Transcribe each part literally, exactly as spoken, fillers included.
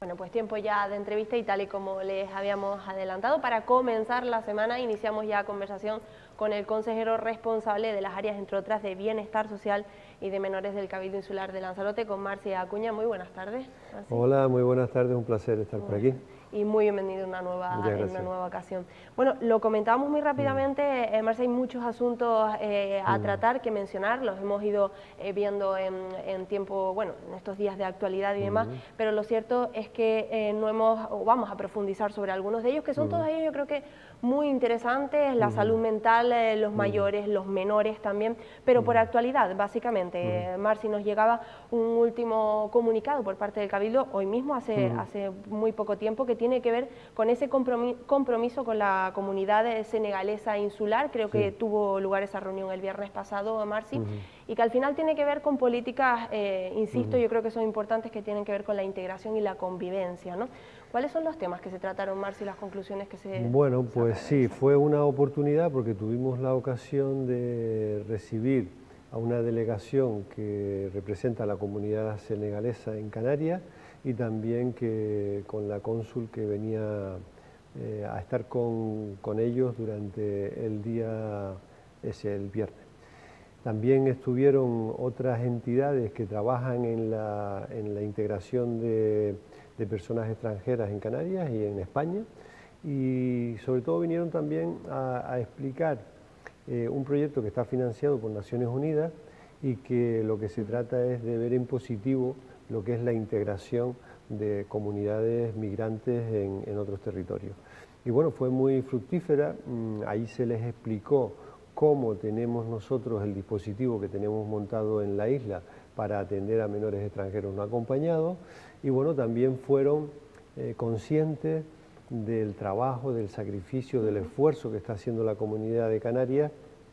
Bueno, pues tiempo ya de entrevista y tal y como les habíamos adelantado, para comenzar la semana iniciamos ya conversación con el consejero responsable de las áreas, entre otras, de Bienestar Social y de Menores del Cabildo Insular de Lanzarote, con Marci Acuña. Muy buenas tardes, Marci. Hola, muy buenas tardes, un placer estar por aquí. Y muy bienvenido en una nueva, en una nueva ocasión. Bueno, lo comentábamos muy rápidamente, mm. eh, Marci, hay muchos asuntos eh, a mm. tratar, que mencionar, los hemos ido eh, viendo en, en tiempo, bueno, en estos días de actualidad y demás, mm. pero lo cierto es que eh, no hemos, o vamos a profundizar sobre algunos de ellos, que son mm. todos ellos, yo creo que muy interesantes, la mm. salud mental, eh, los mm. mayores, los menores también, pero mm. por actualidad, básicamente. Mm. Marci, nos llegaba un último comunicado por parte del Cabildo, hoy mismo, hace, mm. hace muy poco tiempo, que tiene que ver con ese compromiso con la comunidad senegalesa insular. Creo sí. que tuvo lugar esa reunión el viernes pasado, Marci, uh-huh. y que al final tiene que ver con políticas, eh, insisto, uh-huh. yo creo que son importantes, que tienen que ver con la integración y la convivencia, ¿no? ¿Cuáles son los temas que se trataron, Marci, y las conclusiones que se... Bueno, pues sí, fue una oportunidad porque tuvimos la ocasión de recibir a una delegación que representa a la comunidad senegalesa en Canarias, y también que con la cónsul que venía eh, a estar con, con ellos durante el día ese, el viernes. También estuvieron otras entidades que trabajan en la, en la integración de, de personas extranjeras en Canarias y en España, y sobre todo vinieron también a, a explicar eh, un proyecto que está financiado por Naciones Unidas y que lo que se trata es de ver en positivo lo que es la integración de comunidades migrantes en, en otros territorios. Y bueno, fue muy fructífera, ahí se les explicó cómo tenemos nosotros el dispositivo que tenemos montado en la isla para atender a menores extranjeros no acompañados, y bueno, también fueron eh, conscientes del trabajo, del sacrificio, del esfuerzo que está haciendo la comunidad de Canarias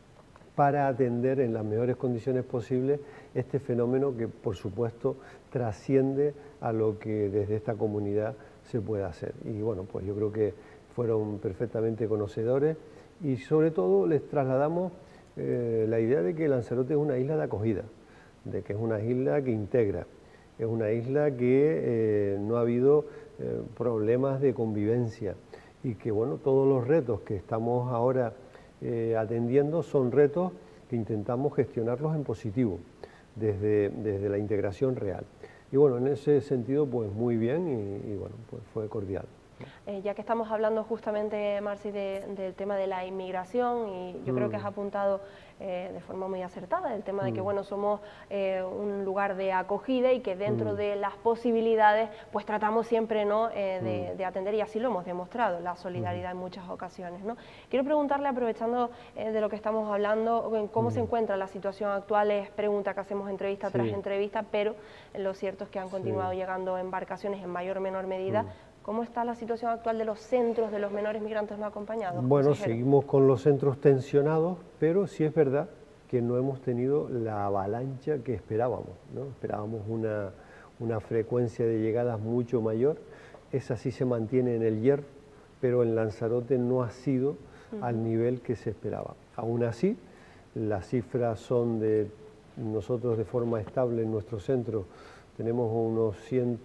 para atender en las mejores condiciones posibles este fenómeno que, por supuesto, trasciende a lo que desde esta comunidad se puede hacer. Y bueno, pues yo creo que fueron perfectamente conocedores, y sobre todo les trasladamos eh, la idea de que Lanzarote es una isla de acogida, de que es una isla que integra, es una isla que eh, no ha habido eh, problemas de convivencia, y que bueno, todos los retos que estamos ahora Eh, atendiendo son retos que intentamos gestionarlos en positivo, desde, desde la integración real. Y bueno, en ese sentido, pues muy bien, y, y bueno, pues fue cordial. Eh, ya que estamos hablando justamente, Marci, de, del tema de la inmigración, y yo mm. creo que has apuntado eh, de forma muy acertada el tema mm. de que, bueno, somos eh, un lugar de acogida, y que dentro mm. de las posibilidades, pues tratamos siempre, ¿no?, eh, de, mm. de atender, y así lo hemos demostrado, la solidaridad mm. en muchas ocasiones, ¿no? Quiero preguntarle, aprovechando eh, de lo que estamos hablando, cómo mm. se encuentra la situación actual. Es pregunta que hacemos entrevista sí. tras entrevista, pero lo cierto es que han continuado sí. llegando embarcaciones en mayor o menor medida. Mm. ¿Cómo está la situación actual de los centros de los menores migrantes no acompañados? Bueno, consejero? Seguimos con los centros tensionados, pero sí es verdad que no hemos tenido la avalancha que esperábamos, ¿no? Esperábamos una, una frecuencia de llegadas mucho mayor. Esa sí se mantiene en el Hierro, pero en Lanzarote no ha sido uh-huh. al nivel que se esperaba. Aún así, las cifras son de nosotros de forma estable en nuestro centro. Tenemos unos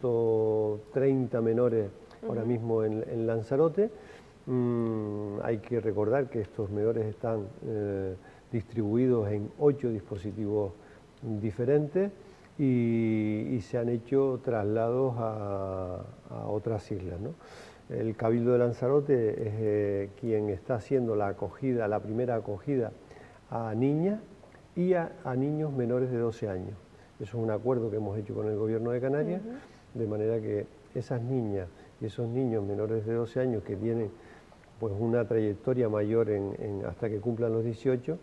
ciento treinta menores ahora mismo en, en Lanzarote. Mm, hay que recordar que estos menores están eh, distribuidos en ocho dispositivos diferentes, y, y se han hecho traslados a, a otras islas, ¿no? El Cabildo de Lanzarote es eh, quien está haciendo la acogida, la primera acogida a niñas y a, a niños menores de doce años. Eso es un acuerdo que hemos hecho con el Gobierno de Canarias, uh-huh. de manera que esas niñas y esos niños menores de doce años que tienen pues una trayectoria mayor en, en, hasta que cumplan los dieciocho,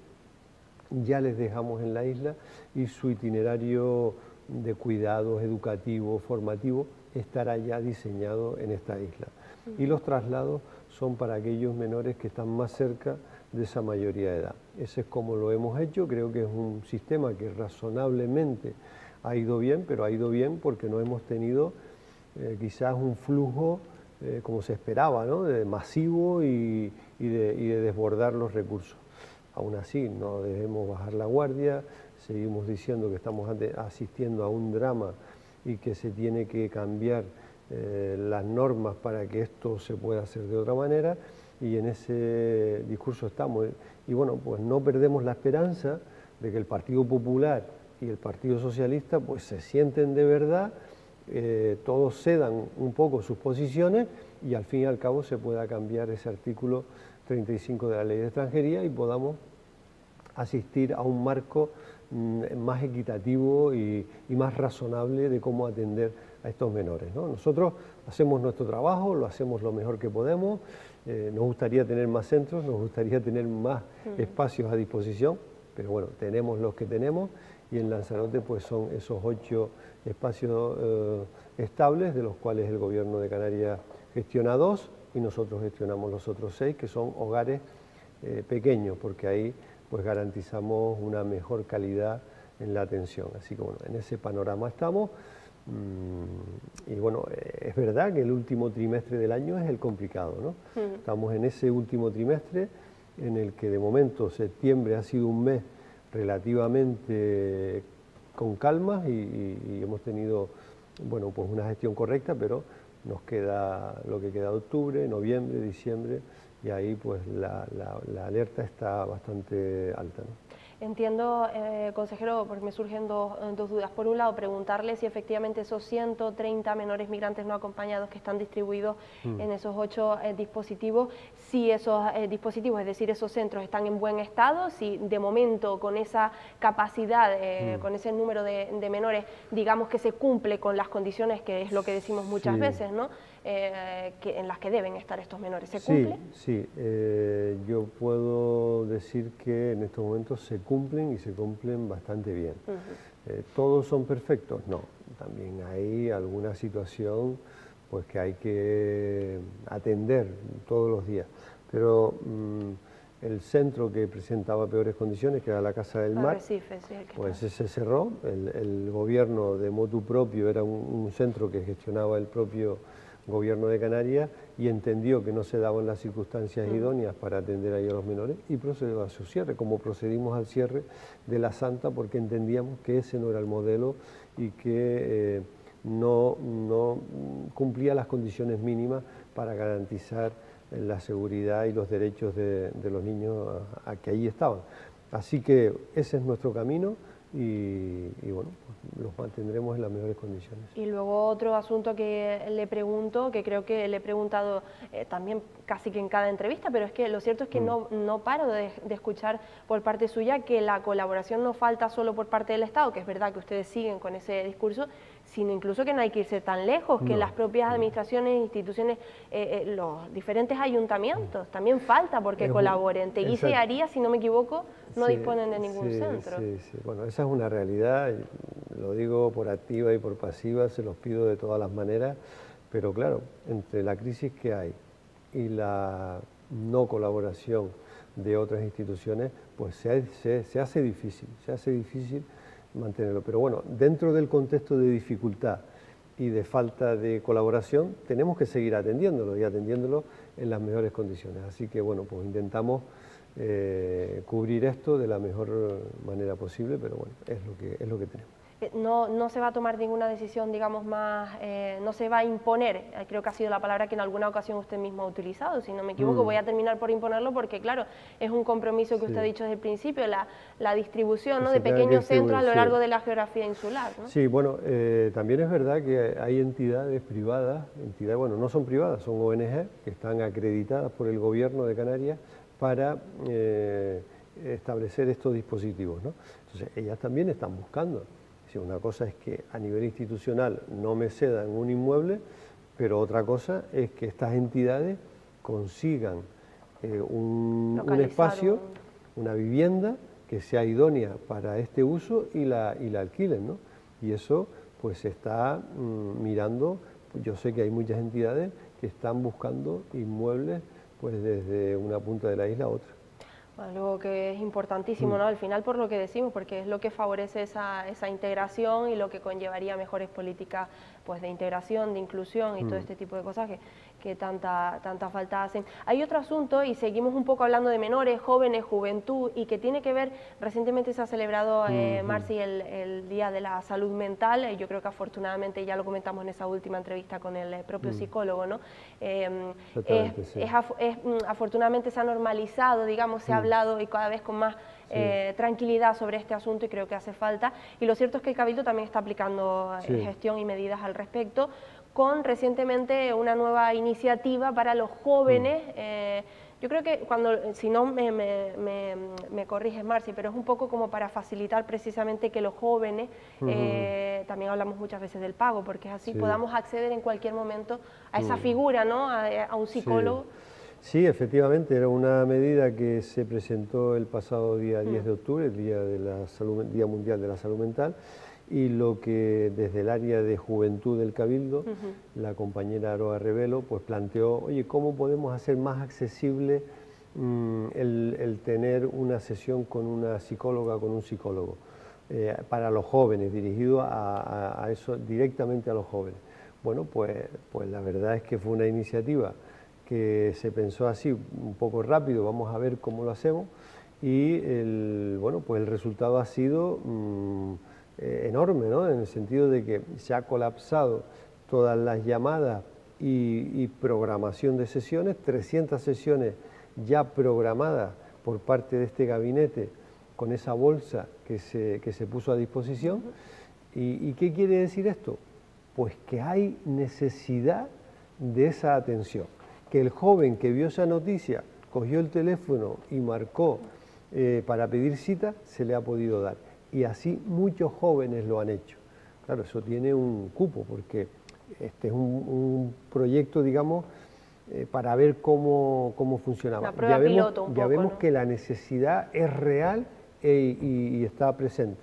ya les dejamos en la isla, y su itinerario de cuidados educativo, formativo, estará ya diseñado en esta isla. Uh-huh. Y los traslados son para aquellos menores que están más cerca de esa mayoría de edad. Ese es como lo hemos hecho. Creo que es un sistema que razonablemente ha ido bien, pero ha ido bien porque no hemos tenido eh, quizás un flujo eh, como se esperaba, ¿no?, de masivo y, y, de, y de desbordar los recursos. Aún así, no debemos bajar la guardia, seguimos diciendo que estamos ante, asistiendo a un drama y que se tiene que cambiar eh, las normas para que esto se pueda hacer de otra manera, y en ese discurso estamos. Y bueno, pues no perdemos la esperanza de que el Partido Popular y el Partido Socialista pues se sienten de verdad, eh, todos cedan un poco sus posiciones y al fin y al cabo se pueda cambiar ese artículo treinta y cinco de la Ley de Extranjería y podamos asistir a un marco mm, más equitativo y, y más razonable de cómo atender a estos menores, ¿no? Nosotros hacemos nuestro trabajo, lo hacemos lo mejor que podemos, eh, nos gustaría tener más centros, nos gustaría tener más uh-huh. espacios a disposición, pero bueno, tenemos los que tenemos y en Lanzarote pues son esos ocho espacios eh, estables, de los cuales el Gobierno de Canarias gestiona dos y nosotros gestionamos los otros seis, que son hogares eh, pequeños, porque ahí pues garantizamos una mejor calidad en la atención. Así que bueno, en ese panorama estamos. Y bueno, es verdad que el último trimestre del año es el complicado, ¿no? Uh-huh. Estamos en ese último trimestre en el que de momento septiembre ha sido un mes relativamente con calma y, y, y hemos tenido, bueno, pues una gestión correcta, pero nos queda lo que queda de octubre, noviembre, diciembre, y ahí pues la, la, la alerta está bastante alta, ¿no? Entiendo, eh, consejero, porque me surgen dos, dos dudas. Por un lado, preguntarle si efectivamente esos ciento treinta menores migrantes no acompañados que están distribuidos mm. en esos ocho eh, dispositivos, si esos eh, dispositivos, es decir, esos centros están en buen estado, si de momento con esa capacidad, eh, mm. con ese número de, de menores, digamos que se cumple con las condiciones, que es lo que decimos muchas sí. veces, ¿no? Eh, que, en las que deben estar estos menores. ¿Se cumple? Sí, sí. Eh, yo puedo decir que en estos momentos se cumplen y se cumplen bastante bien. Uh-huh. eh, ¿Todos son perfectos? No. También hay alguna situación pues, que hay que atender todos los días. Pero mmm, el centro que presentaba peores condiciones, que era la Casa del Mar, Arrecife, sí, pues ese se cerró. El, el gobierno de motu propio era un, un centro que gestionaba el propio Gobierno de Canarias y entendió que no se daban las circunstancias mm. idóneas para atender ahí a los menores y procedió a su cierre, como procedimos al cierre de La Santa, porque entendíamos que ese no era el modelo y que eh, no, no cumplía las condiciones mínimas para garantizar la seguridad y los derechos de, de los niños a, a que ahí estaban. Así que ese es nuestro camino. Y, y bueno, pues los mantendremos en las mejores condiciones. Y luego otro asunto que le pregunto, que creo que le he preguntado eh, también casi que en cada entrevista, pero es que lo cierto es que mm. no, no paro de, de escuchar por parte suya que la colaboración no falta solo por parte del Estado, que es verdad que ustedes siguen con ese discurso, sino incluso que no hay que irse tan lejos, que no, las propias administraciones, instituciones, eh, eh, los diferentes ayuntamientos, también falta porque es colaboren. Teguise y Arias, si no me equivoco, no sí, disponen de ningún sí, centro. Sí, sí. Bueno, esa es una realidad, lo digo por activa y por pasiva, se los pido de todas las maneras, pero claro, entre la crisis que hay y la no colaboración de otras instituciones, pues se, se, se hace difícil, se hace difícil mantenerlo. Pero bueno, dentro del contexto de dificultad y de falta de colaboración, tenemos que seguir atendiéndolo y atendiéndolo en las mejores condiciones. Así que bueno, pues intentamos eh, cubrir esto de la mejor manera posible, pero bueno, es lo que, es lo que tenemos. No, no se va a tomar ninguna decisión, digamos, más, eh, no se va a imponer, creo que ha sido la palabra que en alguna ocasión usted mismo ha utilizado, si no me equivoco, mm. voy a terminar por imponerlo porque, claro, es un compromiso que sí. usted ha dicho desde el principio, la, la distribución ¿no? de pequeños centros a lo largo sí. de la geografía insular, ¿no? Sí, bueno, eh, también es verdad que hay entidades privadas, entidades, bueno, no son privadas, son O N G, que están acreditadas por el Gobierno de Canarias para eh, establecer estos dispositivos, ¿no? Entonces, ellas también están buscando. Una cosa es que a nivel institucional no me cedan un inmueble, pero otra cosa es que estas entidades consigan eh, un, un espacio, una vivienda que sea idónea para este uso y la, y la alquilen, ¿no? Y eso pues se está mmm, mirando, yo sé que hay muchas entidades que están buscando inmuebles pues desde una punta de la isla a otra. Algo que es importantísimo, ¿no? Al final, por lo que decimos, porque es lo que favorece esa, esa integración y lo que conllevaría mejores políticas pues de integración, de inclusión y mm. todo este tipo de cosas que, que tanta, tanta falta hacen. Hay otro asunto, y seguimos un poco hablando de menores, jóvenes, juventud, y que tiene que ver, recientemente se ha celebrado, eh, mm-hmm. Marci, el, el Día de la Salud Mental, eh, yo creo que afortunadamente, ya lo comentamos en esa última entrevista con el propio mm. psicólogo, ¿no? Eh, es, sí. es, es, afortunadamente se ha normalizado, digamos, se mm. ha hablado y cada vez con más sí. eh, tranquilidad sobre este asunto, y creo que hace falta, y lo cierto es que el Cabildo también está aplicando sí. eh, gestión y medidas al respecto, con recientemente una nueva iniciativa para los jóvenes. Mm. Eh, yo creo que cuando, si no me, me, me, me corriges, Marci, pero es un poco como para facilitar precisamente que los jóvenes, mm. eh, también hablamos muchas veces del pago, porque es así, sí. podamos acceder en cualquier momento a esa mm. figura, ¿no? A, a un psicólogo. Sí. sí, efectivamente, era una medida que se presentó el pasado día diez de octubre, el Día, de la Salud, Día Mundial de la Salud Mental, y lo que desde el área de juventud del Cabildo, uh-huh. la compañera Aroa Revelo, pues planteó, oye, ¿cómo podemos hacer más accesible mmm, el, el tener una sesión con una psicóloga, con un psicólogo, eh, para los jóvenes, dirigido a, a, a eso, directamente a los jóvenes? Bueno, pues, pues la verdad es que fue una iniciativa que se pensó así, un poco rápido, vamos a ver cómo lo hacemos, y el, bueno, pues el resultado ha sido mmm, Eh, enorme, ¿no? En el sentido de que se ha colapsado todas las llamadas y, y programación de sesiones, trescientas sesiones ya programadas por parte de este gabinete con esa bolsa que se, que se puso a disposición. ¿Y, ¿Y qué quiere decir esto? Pues que hay necesidad de esa atención, que el joven que vio esa noticia, cogió el teléfono y marcó eh, para pedir cita, se le ha podido dar. Y así muchos jóvenes lo han hecho. Claro, eso tiene un cupo, porque este es un, un proyecto, digamos, eh, para ver cómo, cómo funcionaba. La prueba ya vemos, piloto un ya poco, vemos ¿no? que la necesidad es real e, y, y está presente.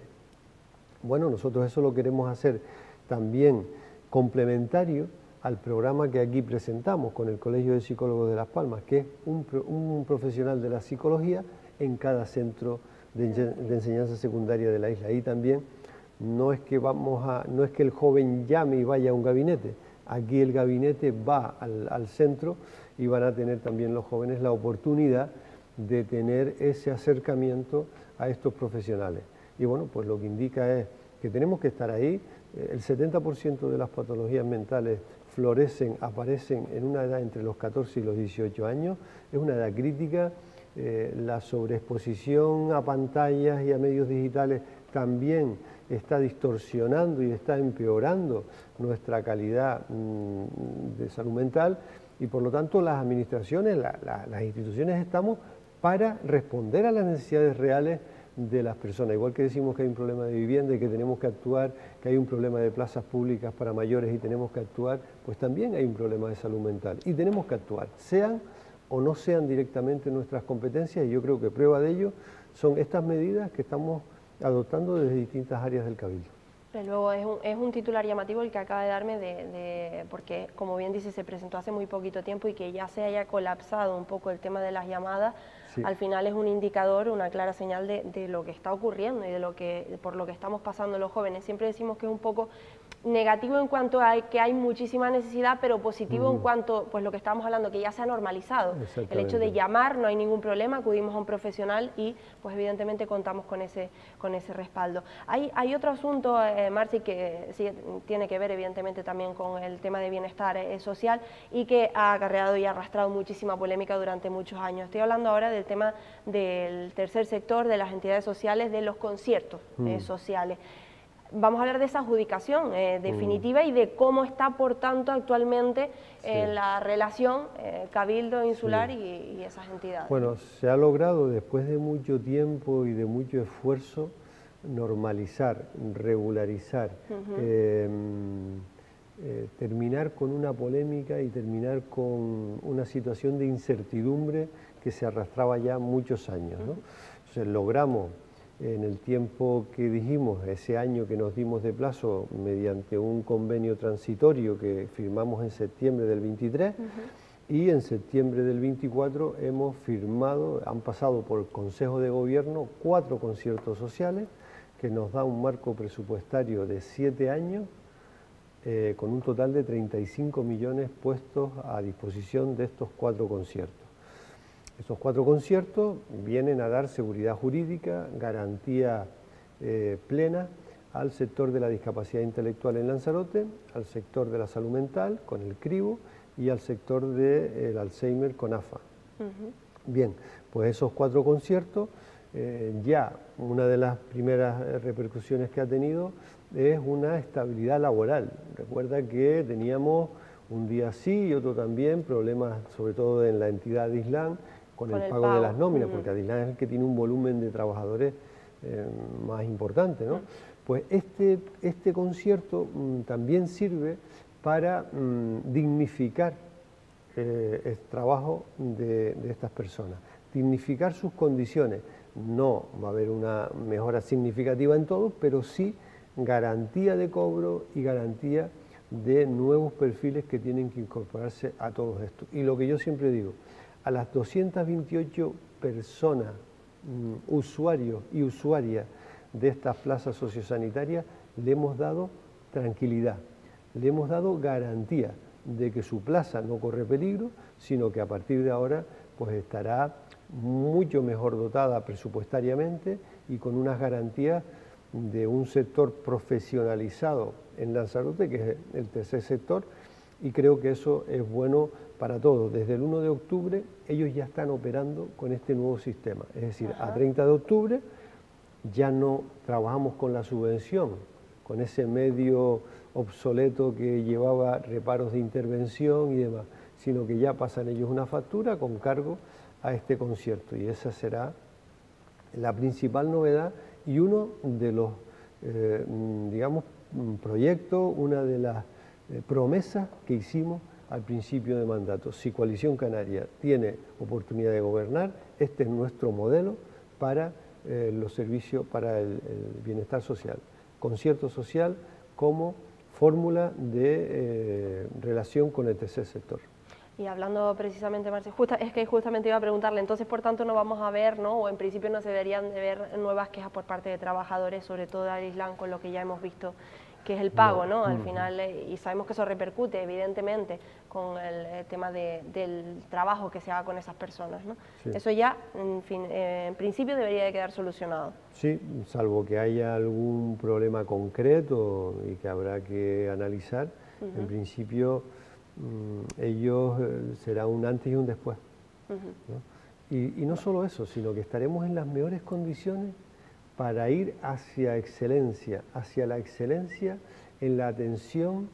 Bueno, nosotros eso lo queremos hacer también complementario al programa que aquí presentamos con el Colegio de Psicólogos de Las Palmas, que es un, un profesional de la psicología en cada centro De, de enseñanza secundaria de la isla. Ahí también no es que vamos a, no es que el joven llame y vaya a un gabinete, aquí el gabinete va al, al centro y van a tener también los jóvenes la oportunidad de tener ese acercamiento a estos profesionales. Y bueno, pues lo que indica es que tenemos que estar ahí. El setenta por ciento de las patologías mentales florecen, aparecen en una edad entre los catorce y los dieciocho años, es una edad crítica. Eh, la sobreexposición a pantallas y a medios digitales también está distorsionando y está empeorando nuestra calidad mmm, de salud mental, y por lo tanto las administraciones, la, la, las instituciones estamos para responder a las necesidades reales de las personas. Igual que decimos que hay un problema de vivienda y que tenemos que actuar, que hay un problema de plazas públicas para mayores y tenemos que actuar, pues también hay un problema de salud mental y tenemos que actuar, sean o no sean directamente nuestras competencias, y yo creo que prueba de ello son estas medidas que estamos adoptando desde distintas áreas del Cabildo. Pero luego es un, es un titular llamativo el que acaba de darme, de, de, porque como bien dice, se presentó hace muy poquito tiempo y que ya se haya colapsado un poco el tema de las llamadas. Sí. Al final es un indicador, una clara señal de, de lo que está ocurriendo y de lo que, por lo que estamos pasando los jóvenes. Siempre decimos que es un poco negativo en cuanto a que hay muchísima necesidad, pero positivo mm. en cuanto, pues lo que estábamos hablando, que ya se ha normalizado. El hecho de llamar, no hay ningún problema, acudimos a un profesional y pues evidentemente contamos con ese, con ese respaldo. Hay, hay otro asunto, eh, Marci, que sí, tiene que ver evidentemente también con el tema de bienestar eh, social y que ha acarreado y arrastrado muchísima polémica durante muchos años. Estoy hablando ahora del tema del tercer sector, de las entidades sociales, de los conciertos mm. eh, sociales. Vamos a hablar de esa adjudicación eh, definitiva mm. y de cómo está, por tanto, actualmente sí. en la relación eh, Cabildo Insular sí. y, y esas entidades. Bueno, se ha logrado después de mucho tiempo y de mucho esfuerzo normalizar, regularizar, uh-huh. eh, eh, terminar con una polémica y terminar con una situación de incertidumbre que se arrastraba ya muchos años, ¿no? Uh-huh. Entonces logramos, en el tiempo que dijimos, ese año que nos dimos de plazo, mediante un convenio transitorio que firmamos en septiembre del veintitrés, uh-huh. y en septiembre del veinticuatro hemos firmado, han pasado por el Consejo de Gobierno cuatro conciertos sociales que nos da un marco presupuestario de siete años eh, con un total de treinta y cinco millones puestos a disposición de estos cuatro conciertos. Estos cuatro conciertos vienen a dar seguridad jurídica, garantía eh, plena al sector de la discapacidad intelectual en Lanzarote, al sector de la salud mental con el CRIBO y al sector del Alzheimer con A F A. Uh-huh. Bien, pues esos cuatro conciertos, eh, ya una de las primeras repercusiones que ha tenido es una estabilidad laboral. Recuerda que teníamos un día sí y otro también, problemas sobre todo en la entidad de Islam, con, con el, el pago, pago de las nóminas, uh-huh. porque Adilán es el que tiene un volumen de trabajadores eh, más importante, ¿no? Uh-huh. Pues este, este concierto mmm, también sirve para mmm, dignificar eh, el trabajo de, de estas personas, dignificar sus condiciones. No va a haber una mejora significativa en todo, pero sí garantía de cobro y garantía de nuevos perfiles que tienen que incorporarse a todos estos. Y lo que yo siempre digo, a las doscientas veintiocho personas, mmm, usuarios y usuarias de estas plazas sociosanitarias, le hemos dado tranquilidad, le hemos dado garantía de que su plaza no corre peligro, sino que a partir de ahora pues estará mucho mejor dotada presupuestariamente y con unas garantías de un sector profesionalizado en Lanzarote, que es el tercer sector, y creo que eso es bueno para todos. Desde el uno de octubre ellos ya están operando con este nuevo sistema, es decir, Ajá. a treinta de octubre ya no trabajamos con la subvención, con ese medio obsoleto que llevaba reparos de intervención y demás, sino que ya pasan ellos una factura con cargo a este concierto, y esa será la principal novedad y uno de los, eh, digamos, proyectos, una de las eh, promesas que hicimos al principio de mandato. Si Coalición Canaria tiene oportunidad de gobernar, este es nuestro modelo para eh, los servicios para el, el bienestar social. Concierto social como fórmula de eh, relación con el tercer sector. Y hablando precisamente, Marci, justa, es que justamente iba a preguntarle, entonces por tanto no vamos a ver, ¿no? O en principio no se deberían de ver nuevas quejas por parte de trabajadores, sobre todo al Islam, con lo que ya hemos visto que es el pago, ¿no? Al final, eh, y sabemos que eso repercute evidentemente con el, el tema de, del trabajo que se haga con esas personas, ¿no? Sí. Eso ya, en fin, eh, en principio debería de quedar solucionado. Sí, salvo que haya algún problema concreto y que habrá que analizar, uh-huh. en principio mmm, ellos eh, será un antes y un después, uh-huh. ¿no? Y, y no solo eso, sino que estaremos en las mejores condiciones para ir hacia excelencia, hacia la excelencia en la atención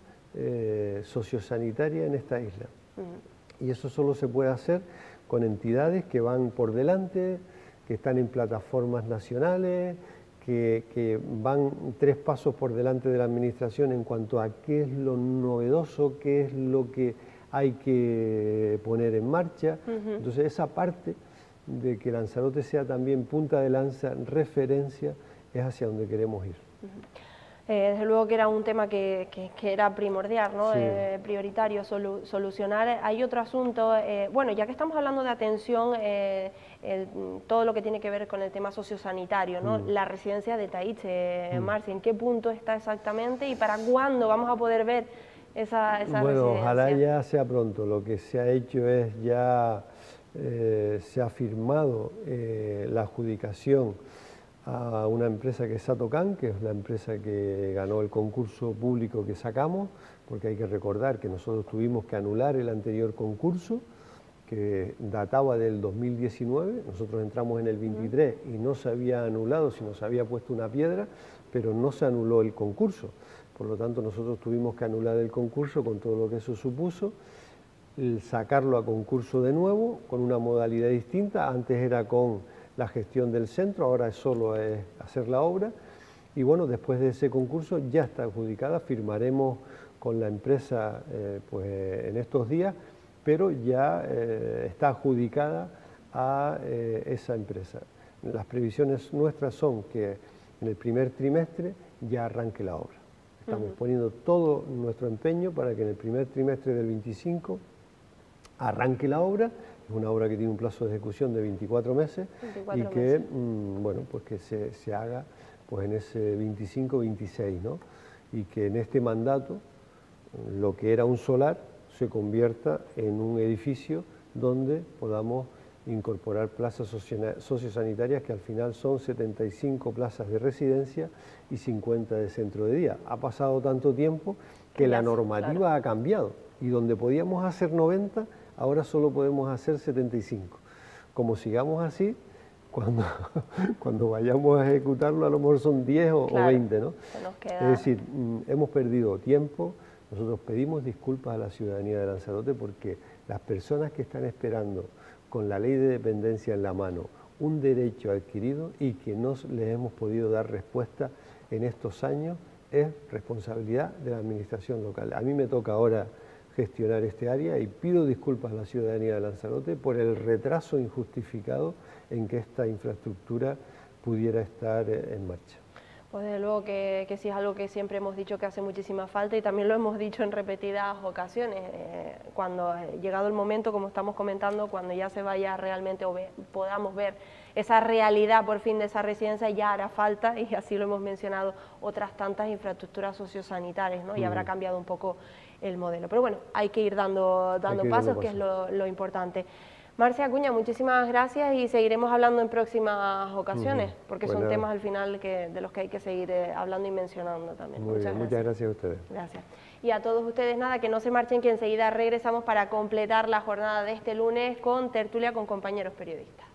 eh, sociosanitaria en esta isla. Uh-huh. Y eso solo se puede hacer con entidades que van por delante, que están en plataformas nacionales, que, que van tres pasos por delante de la administración en cuanto a qué es lo novedoso, qué es lo que hay que poner en marcha. Uh-huh. Entonces esa parte de que Lanzarote sea también punta de lanza, referencia, es hacia donde queremos ir. Uh-huh. eh, desde luego que era un tema que, que, que era primordial, ¿no? Sí. eh, prioritario solu solucionar. Hay otro asunto, eh, bueno, ya que estamos hablando de atención, eh, el, todo lo que tiene que ver con el tema sociosanitario, ¿no? Mm. La residencia de Taiche, mm. Marci, ¿en qué punto está exactamente y para cuándo vamos a poder ver esa, esa bueno, residencia? Ojalá ya sea pronto. Lo que se ha hecho es ya... Eh, se ha firmado eh, la adjudicación a una empresa que es Satocan, que es la empresa que ganó el concurso público que sacamos, porque hay que recordar que nosotros tuvimos que anular el anterior concurso, que databa del dos mil diecinueve, nosotros entramos en el veintitrés y no se había anulado, sino se había puesto una piedra, pero no se anuló el concurso. Por lo tanto, nosotros tuvimos que anular el concurso con todo lo que eso supuso, el sacarlo a concurso de nuevo, con una modalidad distinta. Antes era con la gestión del centro, ahora es solo es hacer la obra. Y bueno, después de ese concurso ya está adjudicada, firmaremos con la empresa eh, pues, en estos días, pero ya eh, está adjudicada a eh, esa empresa. Las previsiones nuestras son que en el primer trimestre ya arranque la obra. Estamos uh-huh. poniendo todo nuestro empeño para que en el primer trimestre del veinticinco arranque la obra. Es una obra que tiene un plazo de ejecución de veinticuatro meses y que, mmm, bueno, pues que se, se haga pues en ese veinticinco veintiséis, ¿no? Y que en este mandato lo que era un solar se convierta en un edificio donde podamos incorporar plazas sociosanitarias, que al final son setenta y cinco plazas de residencia y cincuenta de centro de día. Ha pasado tanto tiempo que la normativa claro. ha cambiado, y donde podíamos hacer noventa, ahora solo podemos hacer setenta y cinco. Como sigamos así, cuando, cuando vayamos a ejecutarlo a lo mejor son diez o, claro, o veinte, ¿no? Se nos queda... Es decir, hemos perdido tiempo. Nosotros pedimos disculpas a la ciudadanía de Lanzarote porque las personas que están esperando con la ley de dependencia en la mano un derecho adquirido y que no les hemos podido dar respuesta en estos años, es responsabilidad de la administración local. A mí me toca ahora gestionar este área y pido disculpas a la ciudadanía de Lanzarote por el retraso injustificado en que esta infraestructura pudiera estar en marcha. Pues desde luego que, que sí es algo que siempre hemos dicho que hace muchísima falta, y también lo hemos dicho en repetidas ocasiones. Eh, cuando eh, llegado el momento, como estamos comentando, cuando ya se vaya realmente o ve, podamos ver esa realidad por fin de esa residencia, ya hará falta, y así lo hemos mencionado, otras tantas infraestructuras sociosanitarias, ¿no? Y mm. habrá cambiado un poco el modelo. Pero bueno, hay que ir dando, dando pasos, que es lo, lo importante. Marcia Acuña, muchísimas gracias, y seguiremos hablando en próximas ocasiones, uh-huh. porque bueno, son temas al final que, de los que hay que seguir eh, hablando y mencionando también. Muy muchas, bien, gracias. muchas gracias a ustedes. Gracias. Y a todos ustedes, nada, que no se marchen, que enseguida regresamos para completar la jornada de este lunes con tertulia con compañeros periodistas.